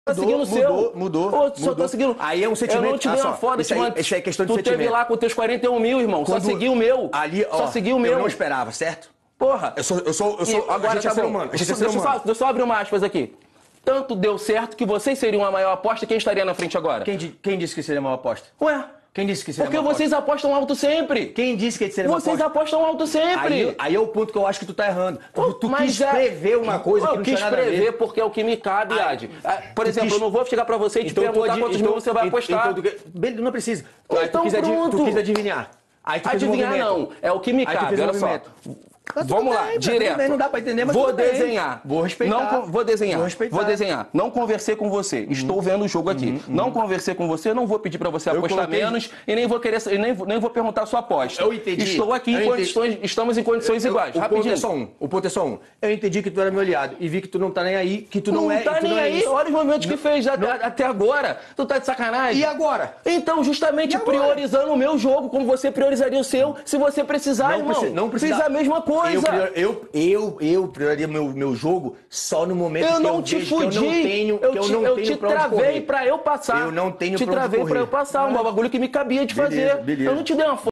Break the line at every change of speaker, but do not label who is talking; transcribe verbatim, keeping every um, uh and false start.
Tá seguindo o seu.
Mudou, mudou.
Pô, só
mudou.
tô seguindo.
Aí é um sentimento.
Eu não te dei
ah,
uma foda,
isso, aí, isso aí é questão de
tu
sentimento.
Tu teve lá com teus quarenta e um mil, irmão. Quando só segui o meu.
Ali, ó,
só segui o meu.
Eu não esperava, certo?
Porra.
Eu sou, eu sou, eu sou.
E agora
a gente
tá
é ser
bom.
humano. A gente
Deixa,
é ser
deixa, eu
humano.
só, deixa eu só abrir uma aspas aqui. Tanto deu certo que vocês seriam a maior aposta, quem estaria na frente agora?
Quem, quem disse que seria a maior aposta?
Ué?
Quem disse que seria
Porque
a maior
vocês
aposta?
apostam alto sempre.
Quem disse que seria a maior
Vocês
aposta?
apostam alto sempre.
Aí, aí é o ponto que eu acho que tu tá errando. Tu, tu
Mas
quis
é-
prever uma coisa que
eu
não
quis
tinha nada a ver.
prever porque é o que me cabe,
Aí,
Adi. Ah, Por
tu
exemplo,
quis-
eu não vou chegar pra você e te
Então, tu
perguntar
adi-
quantos
então-
mil você vai
então-
apostar.
Então, tu, beleza, não precisa. Aí
Então
tu, quis adi-
pronto.
tu quis adivinhar. Aí tu fez um
Adivinhar
movimento.
não, é o que me
Aí tu
cabe,
fez um
olha só.
movimento. Mas tudo
Vamos lá,
bem, mas
direto.
tudo bem, não dá pra entender, mas
Vou
tudo bem.
desenhar.
Vou respeitar.
Não, con- vou desenhar.
Vou respeitar.
Vou desenhar. Não conversei com você. Estou vendo o jogo aqui. Não conversei com você, não vou pedir pra você
Eu
apostar
coloquei-
menos e nem vou querer e nem, vou- nem vou perguntar a sua aposta.
Eu entendi.
Estou aqui
Eu
em
entendi.
condições, estamos em condições
Eu-
iguais.
O
Rapidinho.
ponto é só um. O ponto é só um. Eu entendi que tu era meu aliado e vi que tu não tá nem aí, que tu não,
Não
é.
tá
tu
nem
não é
aí,
isso.
olha os momentos que
Não-
fez até, até agora. Tu tá de sacanagem?
E agora?
Então, justamente
E agora?
priorizando o meu jogo, como você priorizaria o seu, se você precisar,
Não
irmão.
precisa- não precisa-
Fiz a mesma coisa.
Eu, prior- eu, eu, eu priorizaria meu, meu jogo só no momento
Eu
que
não
eu
te
vejo
fudi,
que eu não tenho,
eu
que eu
te,
não
eu
tenho
te
pra onde
travei
correr.
pra eu passar.
Eu não tenho
Te
pra onde
travei
correr.
pra eu passar, um bagulho que me cabia de
Beleza,
fazer.
beleza.
Eu não te dei uma